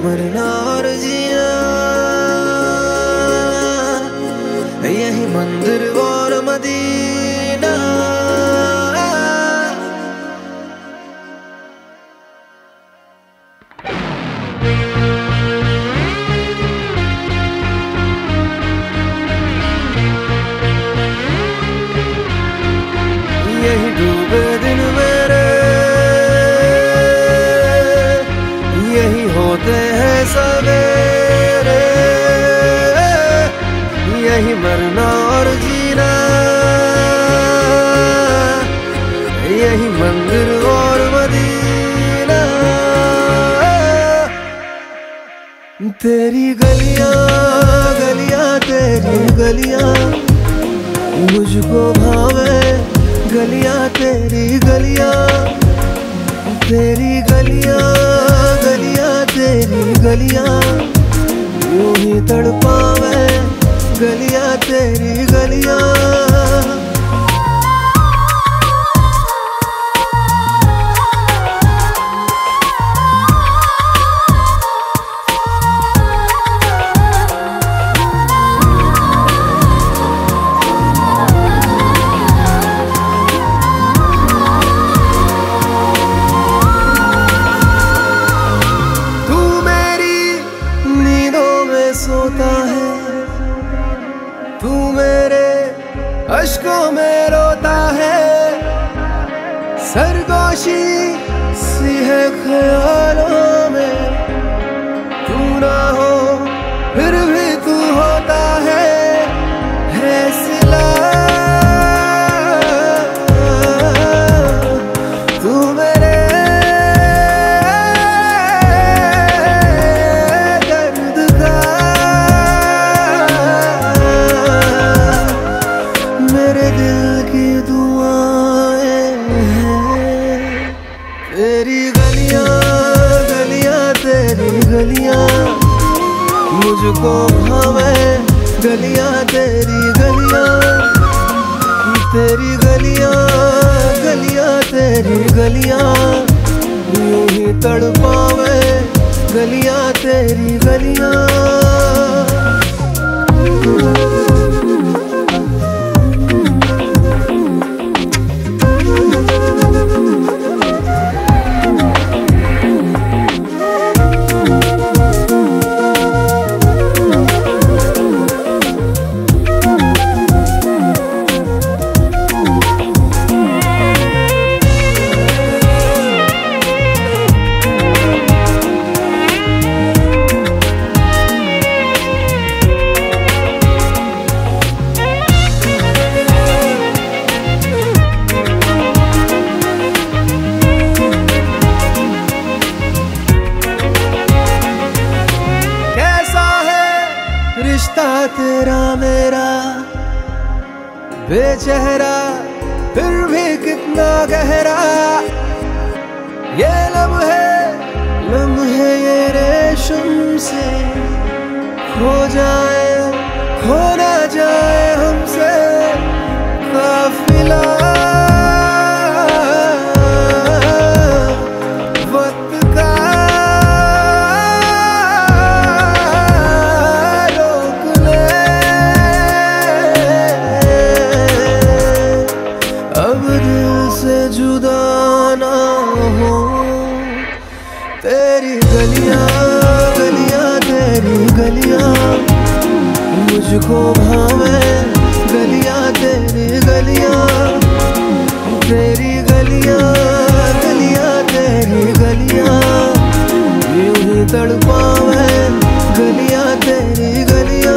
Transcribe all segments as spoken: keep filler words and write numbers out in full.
मरना और जीना, यही मंदिर और मदीना। यही डूबे दिन मेरे, यही होते हैं सवेरे, यही मरना और जीना, यही मंदिर और मदीना। तेरी गलियां गलियां तेरी गलियां मुझको भावे, गलियां तेरी गलियां, तेरी गलियां गलियां तेरी गलियां यूं ही तड़पावे, गलियां तेरी गलियां। सोता है तू, मेरे अश्कों में रोता है, सरगोशी सी है ख्यालों में, तू ना हो फिर भी तू होता है, है सिला तू मेरे तेरी गलियां गलियां तेरी गलियां मुझको भावे, गलियां तेरी गलियां, तेरी गलियां गलियां तेरी गलियां यूं ही तड़पावे, गलियां तेरी गलियां। रिश्ता तेरा मेरा बेचेहरा फिर भी कितना गहरा, ये लम्हे लम्हे ये रेशम से खो जाए, खो ना जाए हमसे काफिला। जुदा ना हो तेरी गलियां गलियां तेरी गलियां मुझको भावे, गलियां तेरी गलियां, तेरी गलियां गलियां तेरी गलियां यूं ही तड़पावे, गलियां तेरी गलियां।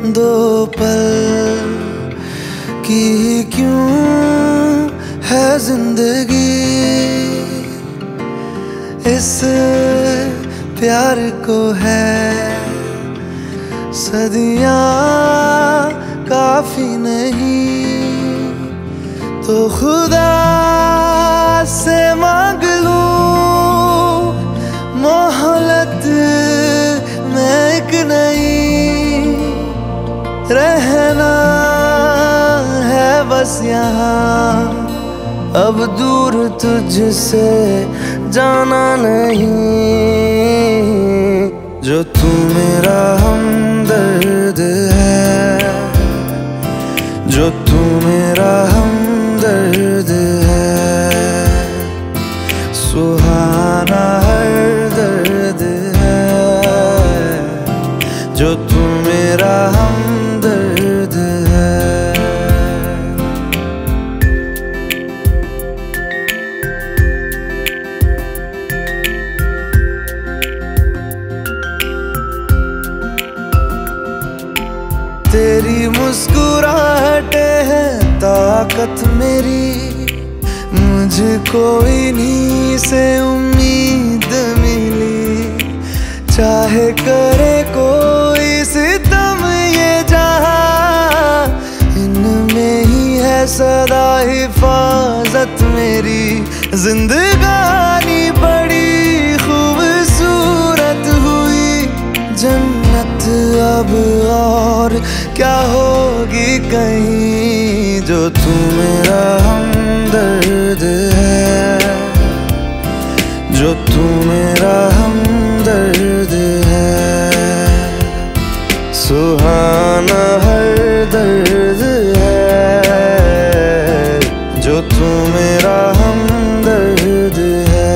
दो पल की क्यों है जिंदगी, इस प्यार को है सदियां काफी नहीं, तो खुदा से मांग लूं मोहलत में एक नहीं, रहना है बस यहाँ, अब दूर तुझसे जाना नहीं। जो तू मेरा हमदर्द है, जो तू मेरा हमदर्द है, सुहाना हर दर्द है, जो तू मेरा हमदर्द है। तेरी मुस्कुराहटे है ताकत मेरी, मुझको इन्हीं से उम्मीद मिली, चाहे करे कोई सितम ये जहां, इनमें ही है सदा हिफाजत मेरी। जिंदगानी बड़ी खूबसूरत हुई, जन्नत अब और क्या होगी कहीं, जो तू मेरा हमदर्द है, जो तू मेरा हमदर्द है, सुहाना हर दर्द है, जो तू मेरा हमदर्द है।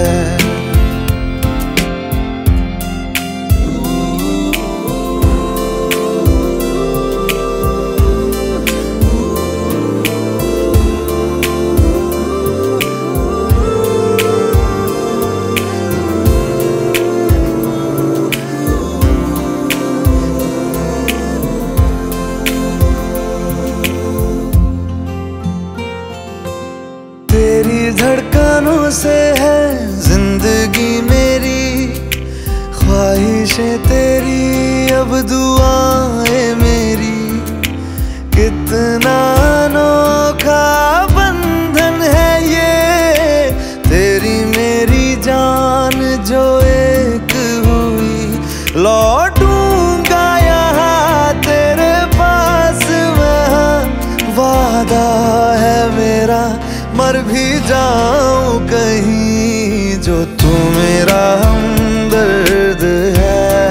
तेरी धड़कनों से है जिंदगी मेरी, ख्वाहिशें तेरी अब दुआएं मेरी, कितना अनोखा बंधन है ये, तेरी मेरी जान जो एक हुई, लौटूंगा यहाँ तेरे पास वहाँ, वादा है मेरा मर भी जाऊं कहीं, जो तू मेरा हमदर्द है,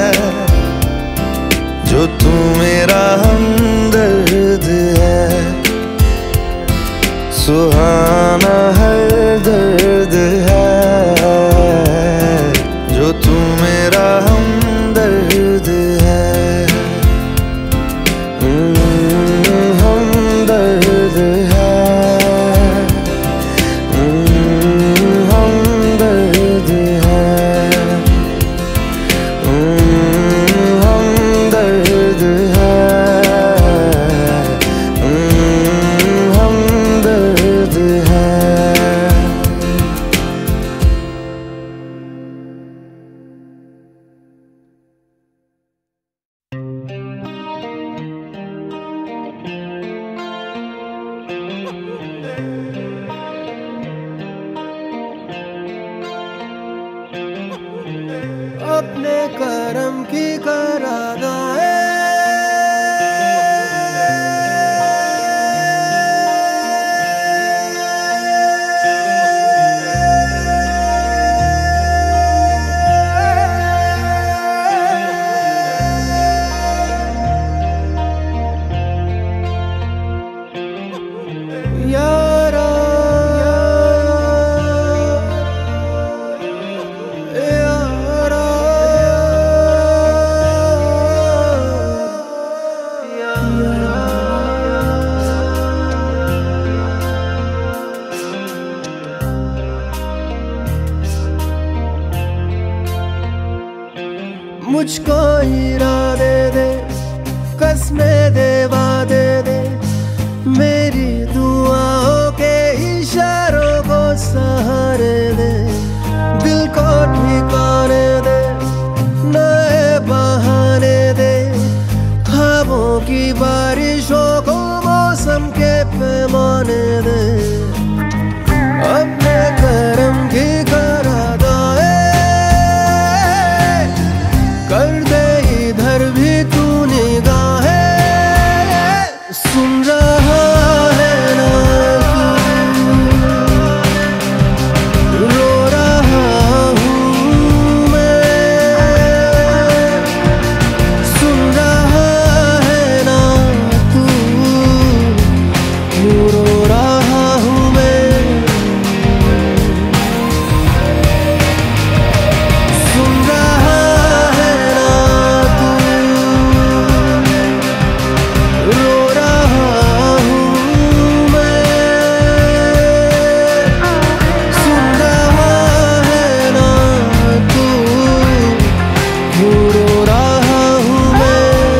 जो तू मेरा हमदर्द है, सुहाना हर दर्द है, जो तू मेरा हमदर्द है। हमदर्द है, अपने करम की करादाए, यारा मुझको इरादे दे कसमें दे वादे दे, मेरी दुआओं के इशारों को सहारे दे, दिल को ठिकाने दे, नए बहाने दे, ख्वाबों की बारिशों को मौसम के पैमाने दे, अपने करम की करादाए कर दे इधर भी तू निगाहें, सुन रहा है ना तू, रो रहा हूँ मैं, सुन रहा है ना तू, क्यों रो रहा हूँ मैं, सुन रहा है ना तू, रो रहा हूँ मैं, सुन रहा है ना तू, क्यों रो रहा हूँ मैं।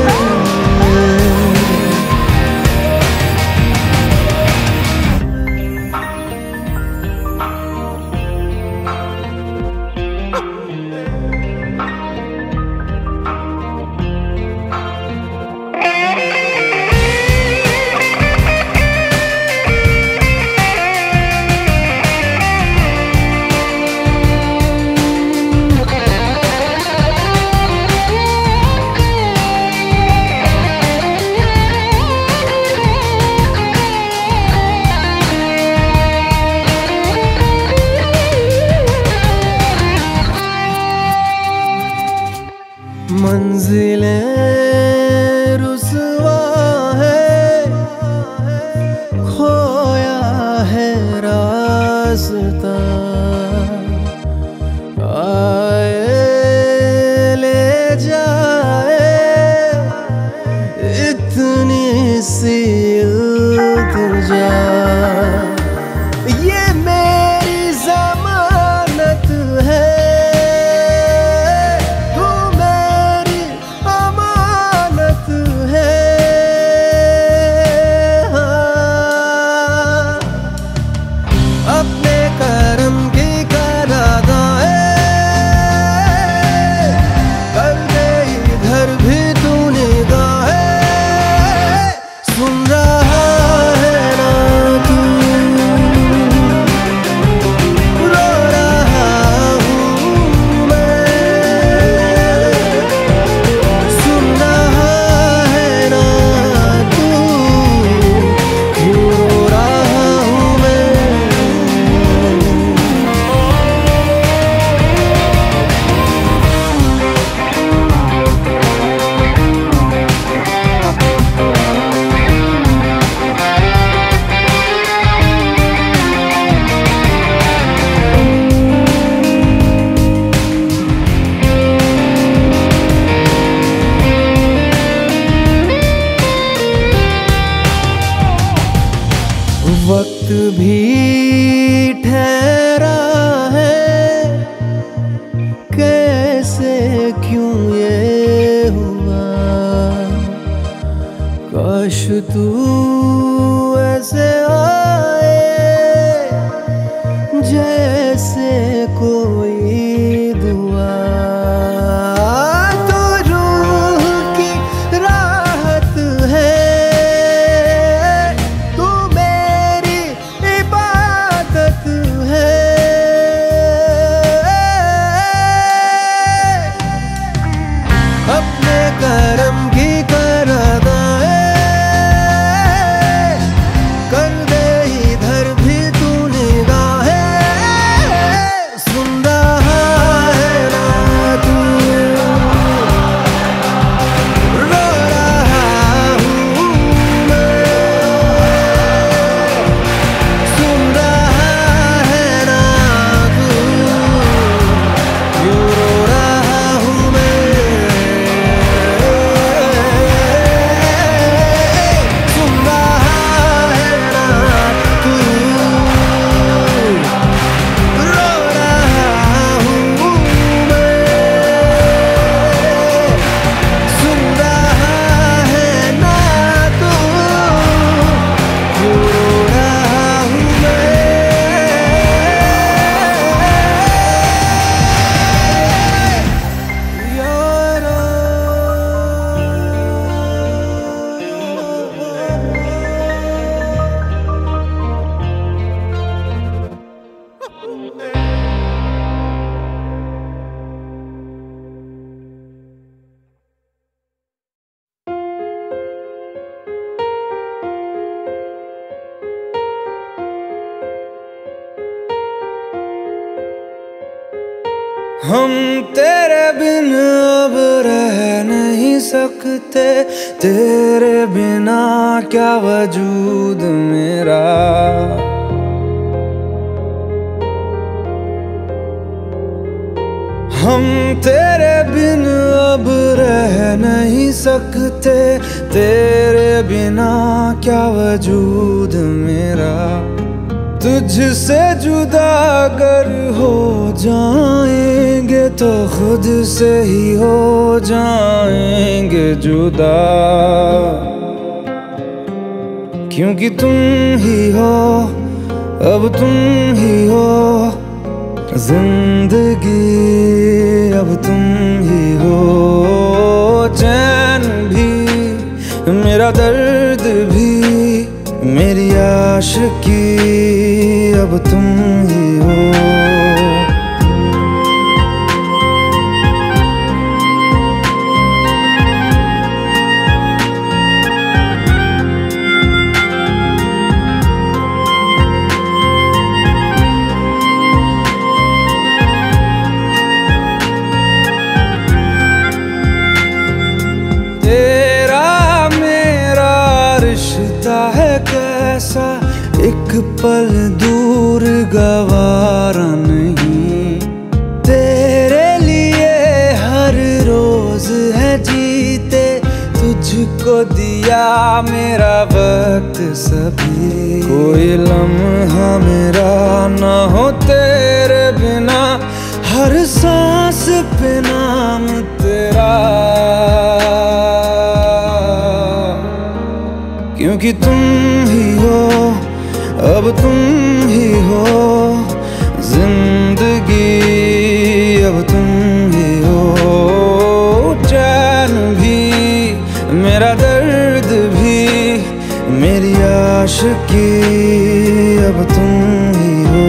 मंजिलें रुसवा है, खोया है रास्ता, आए ले जाए इतनी सी इल्तिजा, ये मेरी जमानत है, अपने करम की करादाए कर दे इधर भी तू निगाहें, सुन रहा है ना तू, रो रहा हूँ मैं, सुन रहा है ना तू, क्यों रो रहा हूँ मैं। वक्त भी ठहरा है, कैसे क्यों ये हुआ, काश तू ऐसे आए जैसे कोई दुआ, तो रूह की राहत है, अपने करम की करादाए कर दे इधर भी तू निगाहें, सुन रहा है ना तू, रो रहा हूँ मैं, सुन रहा है ना तू, क्यों रो रहा हूँ मैं। हम तेरे बिन अब रह नहीं सकते, तेरे बिना क्या वजूद मेरा। हम तेरे बिन अब रह नहीं सकते, तेरे बिना क्या वजूद मेरा। तुझसे जुदा अगर हो जाएंगे तो खुद से ही हो जाएंगे जुदा, क्योंकि तुम ही हो, अब तुम ही हो जिंदगी, अब तुम ही हो। चैन भी मेरा दर्द भी मेरी आशिकी, अब तुम ही हो। तेरा मेरा रिश्ता है कैसा, एक पल दूर गवारा नहीं। तेरे लिए हर रोज है जीते, तुझको दिया मेरा वक्त सभी। कोई लम्हा मेरा ना हो तेरे बिना, हर सांस पे नाम तेरा, क्योंकि तुम ही हो, अब तुम ही हो जिंदगी, अब तुम ही हो। चैन भी मेरा दर्द भी मेरी आशिकी, अब तुम ही हो।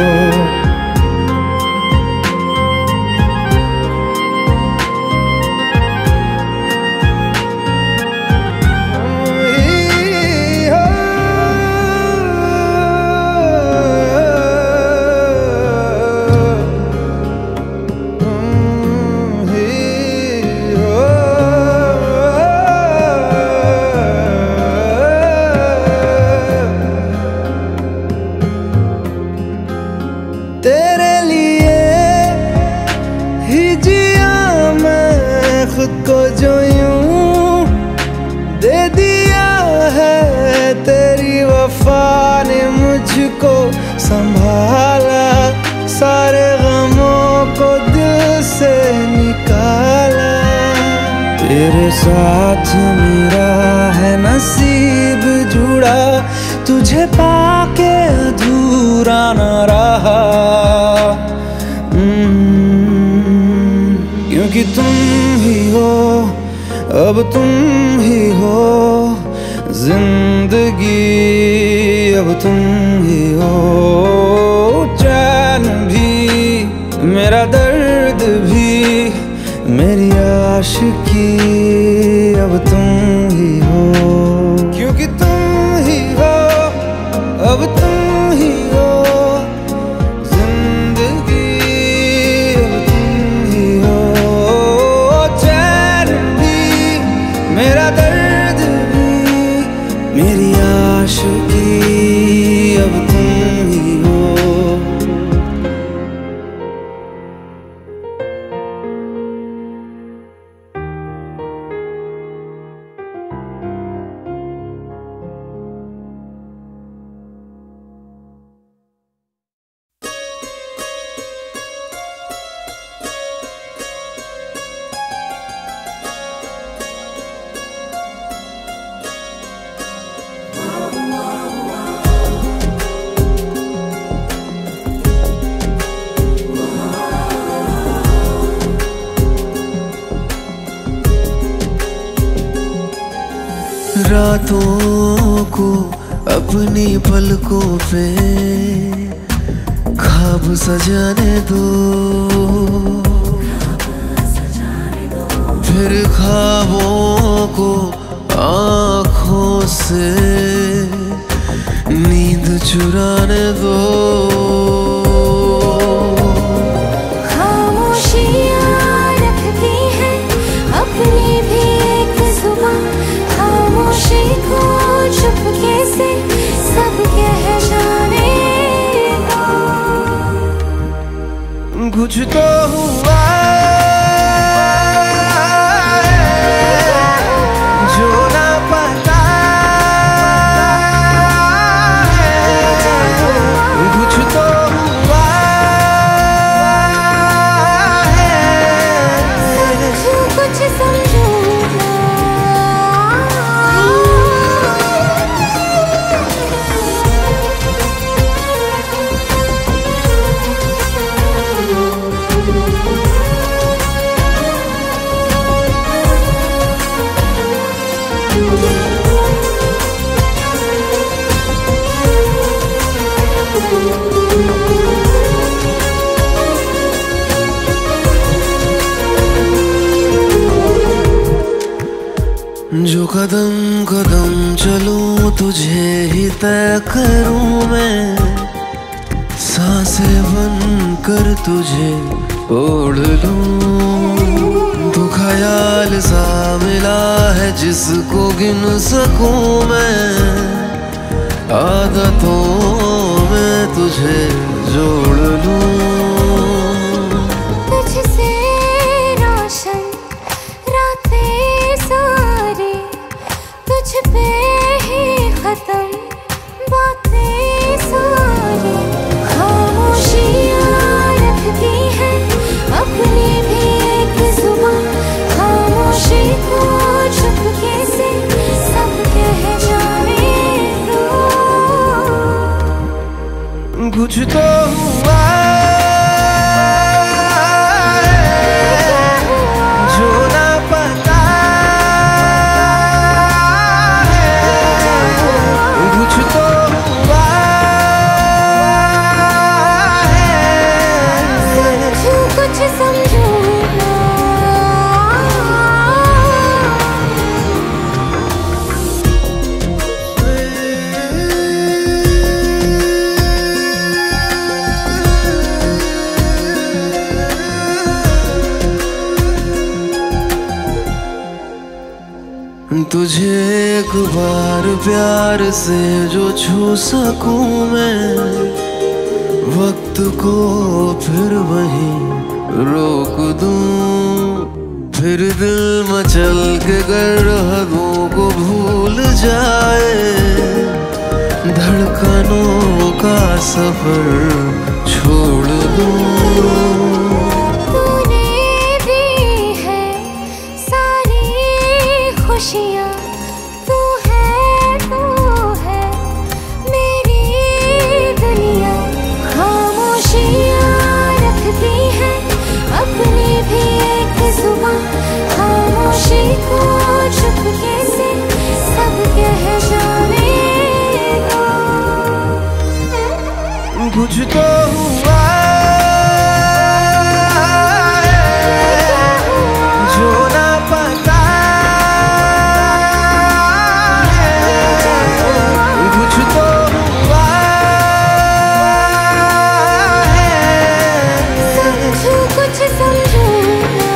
तेरे लिए ही जिया मैं खुद को, जो यूं दे दिया है तेरी वफा ने मुझको संभाला। सारे गमों को दिल से निकाला, तेरे साथ मेरा है नसीब जुड़ा, तुझे पाके अधूरा न रहा। क्योंकि तुम ही हो, अब तुम ही हो जिंदगी, अब तुम ही हो। चैन भी मेरा दर्द भी मेरी आशिकी, अब तुम ही हो, क्योंकि तुम ही हो, अब तुम ही हो जिंदगी, अब तुम ही हो। चैन भी मेरा दर्द भी मेरी आशिकी, अब तुम ही हो। रातों को अपनी पलकों पे ख्वाब सजाने दो, फिर ख्वाबों को आँखों से नींद चुराने दो। खामोश को चुपके से सब कह जाने दो। कुछ तो हुआ जो ना पता है, कुछ तो हुआ है, कुछ समझो ना। जो कदम कदम चलूं तुझे ही तय करूं मैं, सांसें बनकर तुझे ओढ़ लूं। तू ख्याल सा मिला है जिसको गिन सकूं मैं, आदतों में तुझे जोड़ लूं। तुझसे रोशन रातें सारी, तुझ पे ही खत्म बातें सारी। खामोशियाँ रखती है अपनी भी एक जुबान, खामोशी को चुपके से सब कह जाने दो। कुछ तो हुआ जो ना पता है, कुछ तो हुआ है, कुछ समझो ना। तुझे एक बार प्यार से जो छू सकूं मैं, वक्त को फिर वहीं रोक दूं। फिर दिल मचल के गर हदों को भूल जाए, धड़कनों का सफर छोड़ दूं। खुशियाँ तू है, तू है मेरी दुनिया। खामोशियाँ रखती है अपनी भी एक जुबान, खामोशी को चुपके से सब कह जाने दो। कुछ तो हुआ जो ना पता, कुछ समझो ना।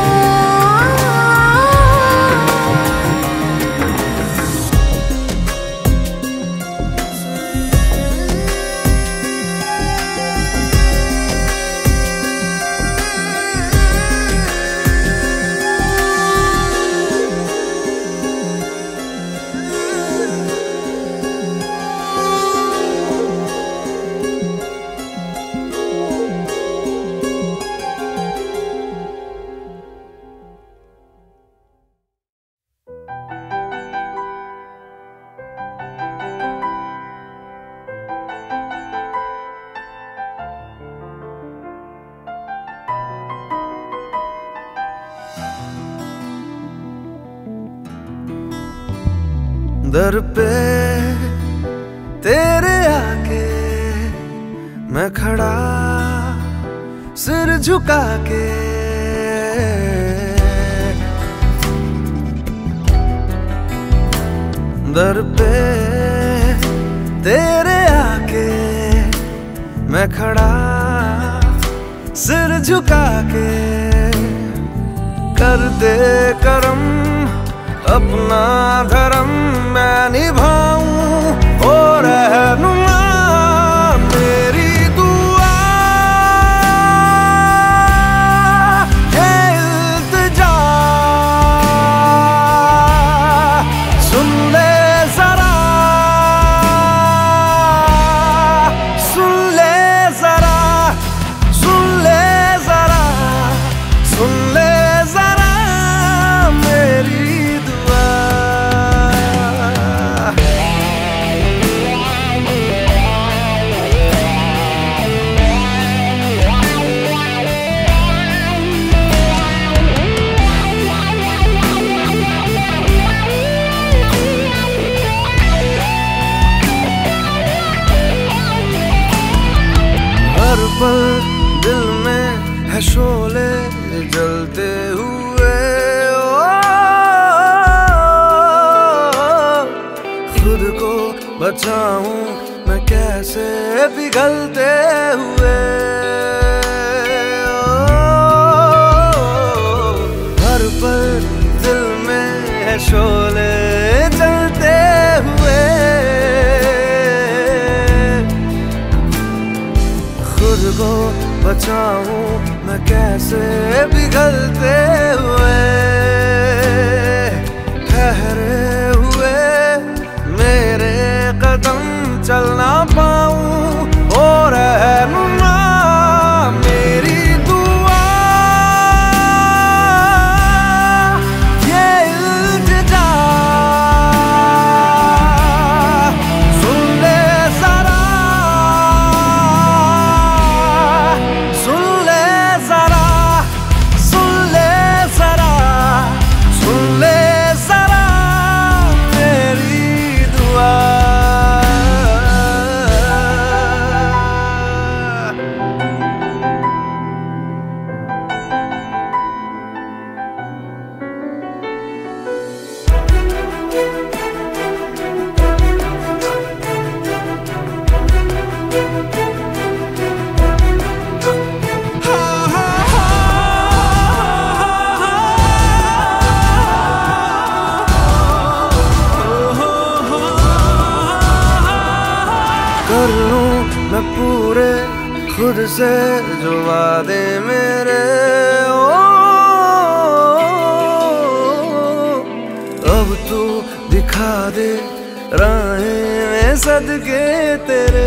दर पे तेरे आके मैं खड़ा सिर झुका के, दर पे तेरे आके मैं खड़ा सिर झुका के। कर दे करम अपना धर्म मैं बचाऊं मैं कैसे पिघलते हुए। हर पल दिल में है शोले जलते हुए। खुद को बचाऊं मैं कैसे पिघलते हुए। ठहरे हुए मेरे कदम चल ना पाऊं और रहनुमा मेरी दुआ। ये इल्तिजा सुन ले जरा, सुन ले जरा, सुन ले जरा, सुन ले जरा मेरी दुआ। कर लूं मैं पूरे खुद से जो वादे मेरे। ओ अब तू दिखा दे राहें में सदके तेरे।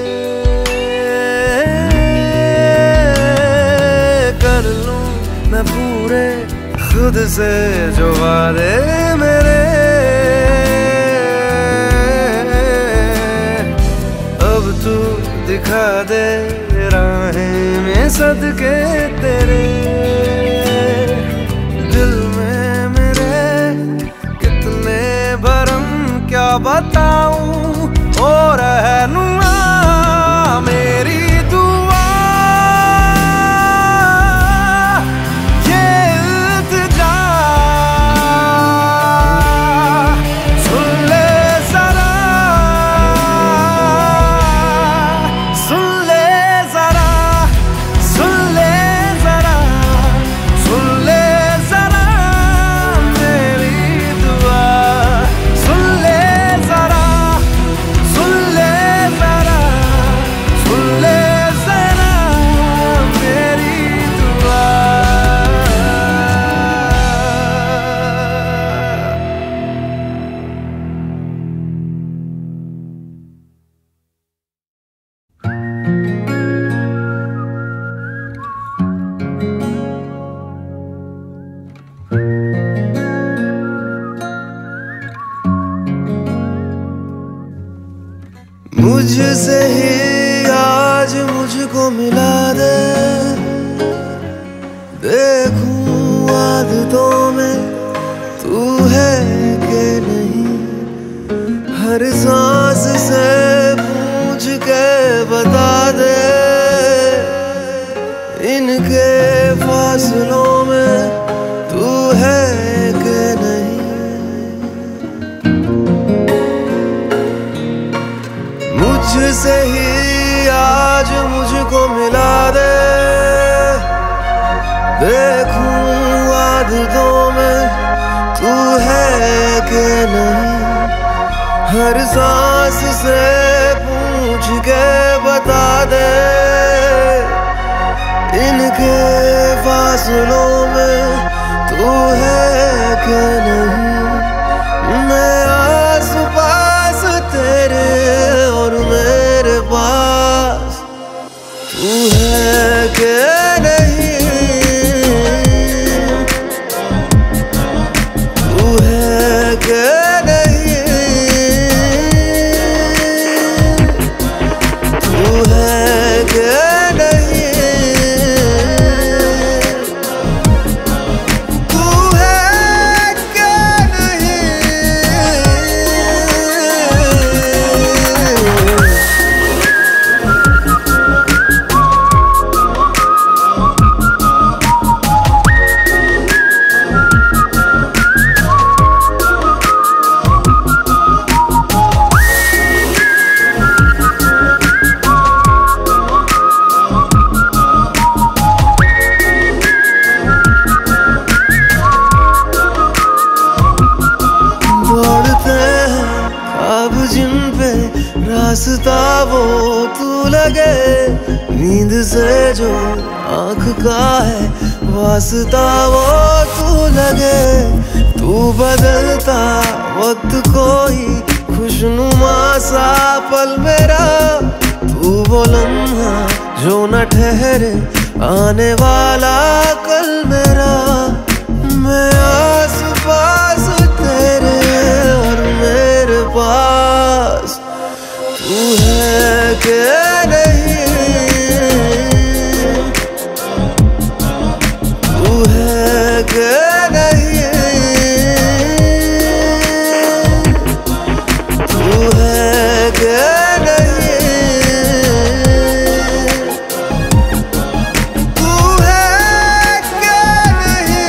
कर लूं मैं पूरे खुद से जो वादे मेरे। अब तू दिखा दे राहें में सदके तेरे। दिल में मेरे कितने भरम क्या बताऊं और रहनुमा मेरी दुआ। ये इल्तिजा सुन ले जरा, सुन ले जरा, सुन ले जरा, सुन ले जरा मेरी दुआ। सुन ले जरा, सुन ले जरा, सुन ले जरा मेरी दुआ। मुझसे ही आज मुझको मिला दे, देखूं आदतों में तू है कि नहीं। हर सांस से पूछ के बता दे, इनके फासलों में तू है कि नहीं। मुझसे ही आज मुझको मिला दे, देखूं आदतों में तू है कि नहीं। हर सांस से पूछ के बता दे, इनके फासलों में तू है कि नहीं। मैं आस पास तेरे और मेरे पास तू है कि नहीं। तू है कि नहीं। तू है कि नहीं। तू है कि रास्ता वो तू लगे, नींद से जो आँख का है वास्ता वो तू लगे। तू बदलता वक्त कोई खुशनुमा सा पल मेरा, तू वो लम्हा जो न ठहरे आने वाला कल मेरा। मैं आस पास तेरे और मेरे पास, तू है कि नहीं, तू है कि नहीं, तू है कि नहीं, तू है कि नहीं।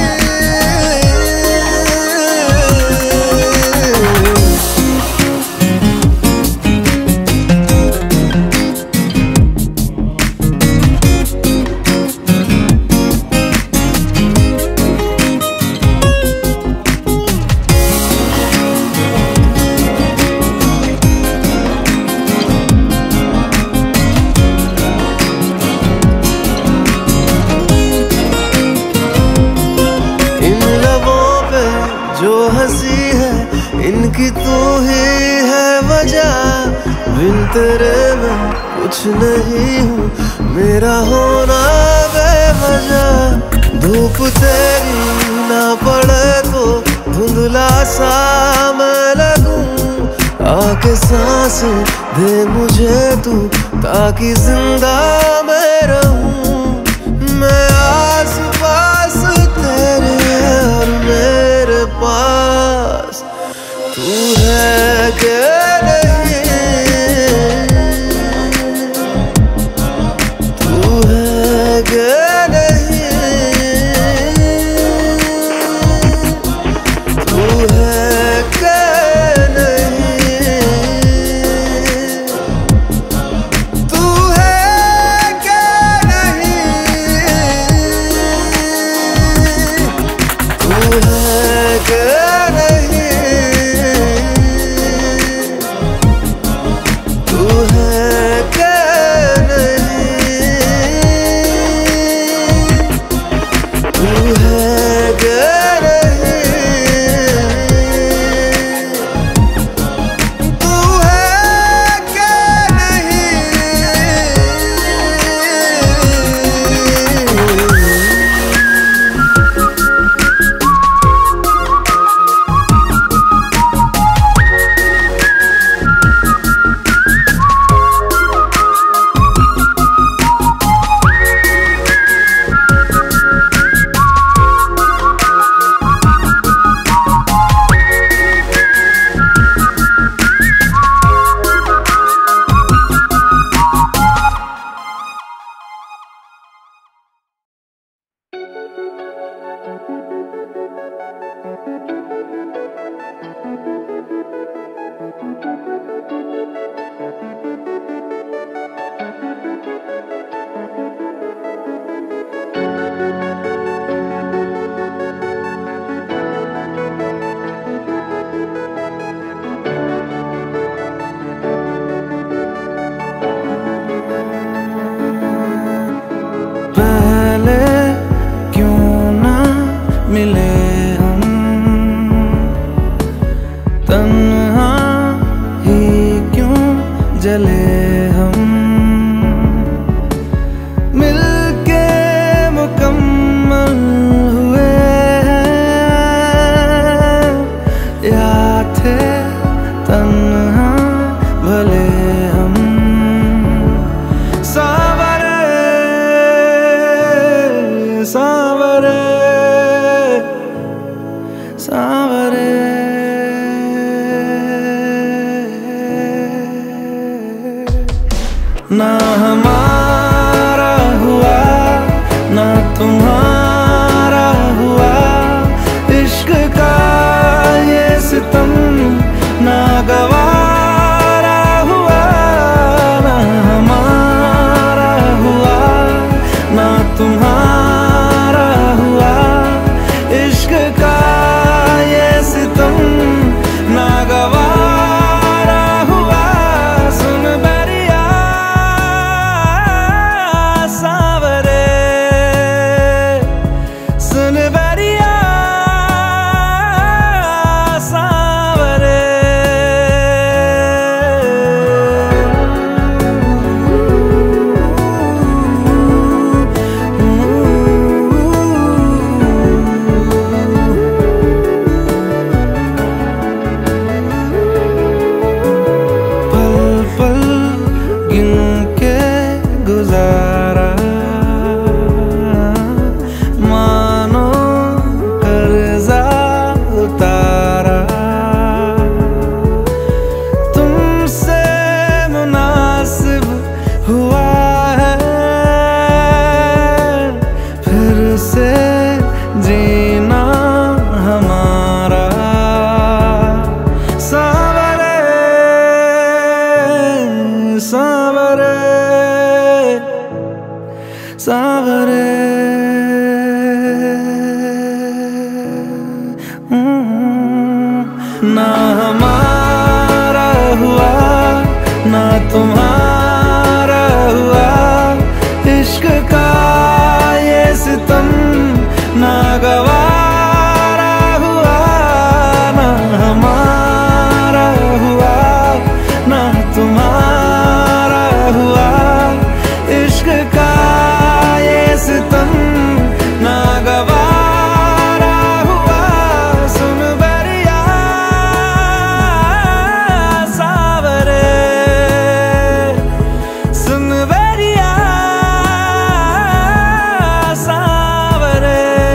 इन लबों पे जो हंसी है इनकी तू ही है वजह, बिन तेरे मैं कुछ नहीं हूँ, मेरा होना बेवजह। धूप तेरी ना पड़े तो धुंधला सा मैं लगूं, आके सांस दे मुझे तू ताकि जिंदा मैं रहूं। मैं आस पास तेरे और मेरे पास, तू है कि नहीं, तू है कि नहीं, तू है कि नहीं, तू है कि नहीं, तू है कि नहीं, तू है कि नहीं, तू है कि नहीं, तू है कि पहले क्यों ना मिले हम, तन्हा ही क्यों जले हम, मिलके मुकम्मल हुए हैं या थे तन्हा भले हम। सावरे सावरे सावरे ना हमारा हुआ ना तुम्हारा हुआ, इश्क का ये सितम ना गवारा हुआ। ना हमारा हुआ ना तुम्हारा हुआ, इश्क का ये सितम ना गवारा हुआ। सुन सांवरे ना हमारा हुआ ना तुम्हारा हुआ, इश्क का ये सितम ना गवारा हुआ, ना हमारा हुआ ना तुम्हारा हुआ, इश्क का ये सितम ना गवारा हुआ। सुन बरिया सांवरे, सुन बरिया सांवरे।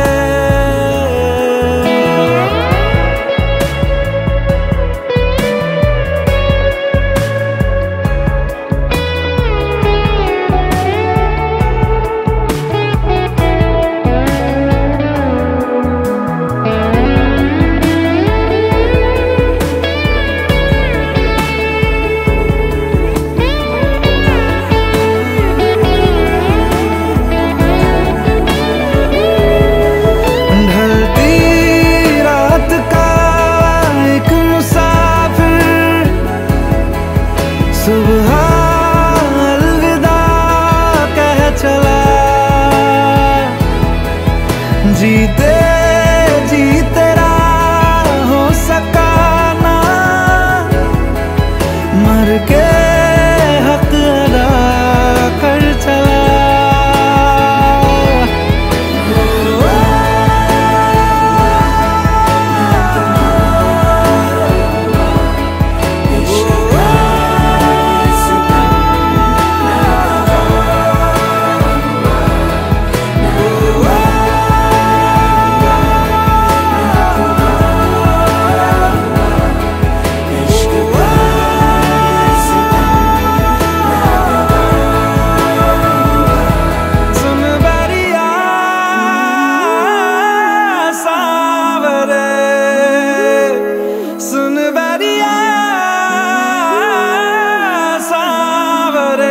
ढलती रात का एक मुसाफिर, सुबह अलविदा कह चला, जीते जी तेरा हो सका ना, मर के हक अदा कर चला। सुन बरिया सांवरे, सुन बरिया सांवरे।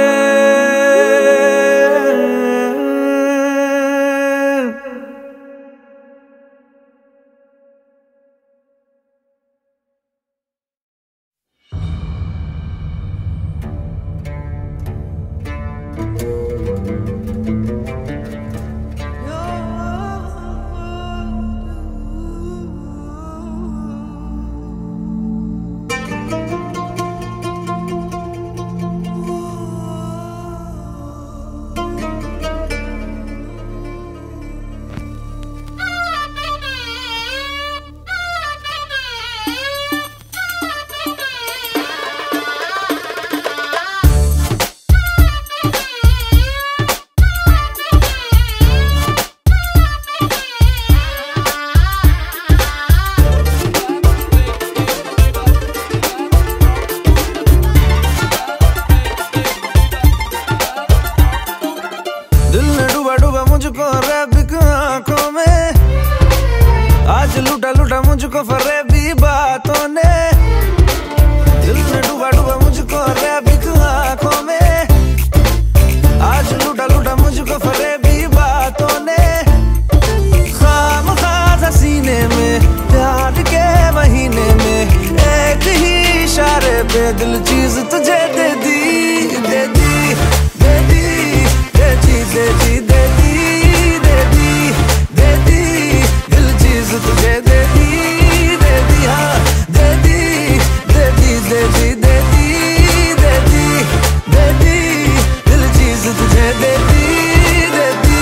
दिल ने डूबा डूबा मुझको रैबिक आंखों में, आज लूटा लूटा मुझको फरेबी बातों ने। दिल ने डूबा डूबा मुझको रैबिक आंखों में, आज लूटा लूटा मुझको फरेबी बातों ने। खाम खास सीने में प्यार के महीने में, एक ही इशारे पे दिल चीज तुझे दे दी, दे दी, दे दी, दे दी, दे दी, दे दी, दे दी, दे दी, दिल चीज तुझे दे दी, दे दी, हाँ दे दी, दे दी, दे दी, दे दी, दे दी, दे दी, दिल चीज तुझे दे दी, दे दी।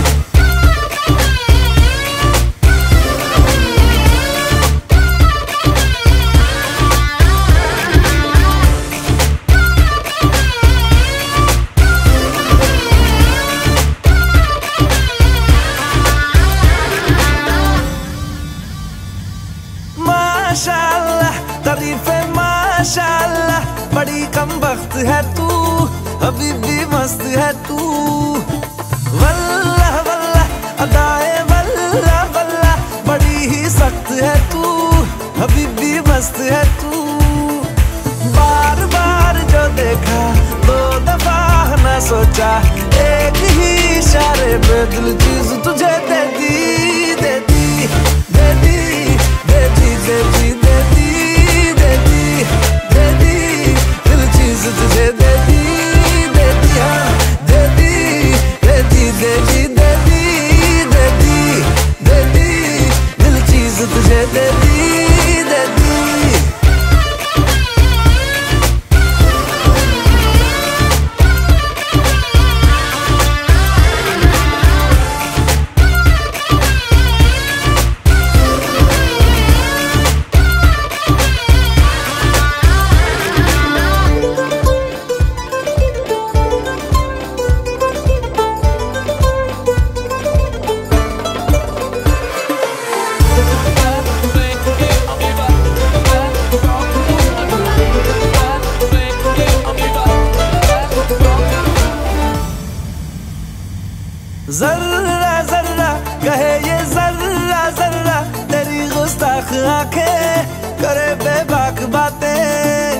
माशाल्लाह तारीफे माशाल्लाह, बड़ी कम वक्त है तू, अभी भी मस्त है तू। वल्लाह वल्लाह अदाए वल्लाह वल्लाह, बड़ी ही सख्त है तू, अभी भी मस्त है तू। बार बार जो देखा दो दफा न ना सोचा, एक ही इशारे पे दिल चीज तुझे दे दी, दे दी, दे दी, दे दी, दे दी, दे दी, दे दी, दे दी, दिल चीज तुझे दे दी, दे दी, हाँ दे दी, दे दी, दे दी, दे दी, दे दी, दे दी, दिल चीज तुझे दे दी, दे दी। जर्रा जर्रा कहे ये जर्रा जर्रा, तेरी गुस्ताख आंखें करे बेबाक बातें,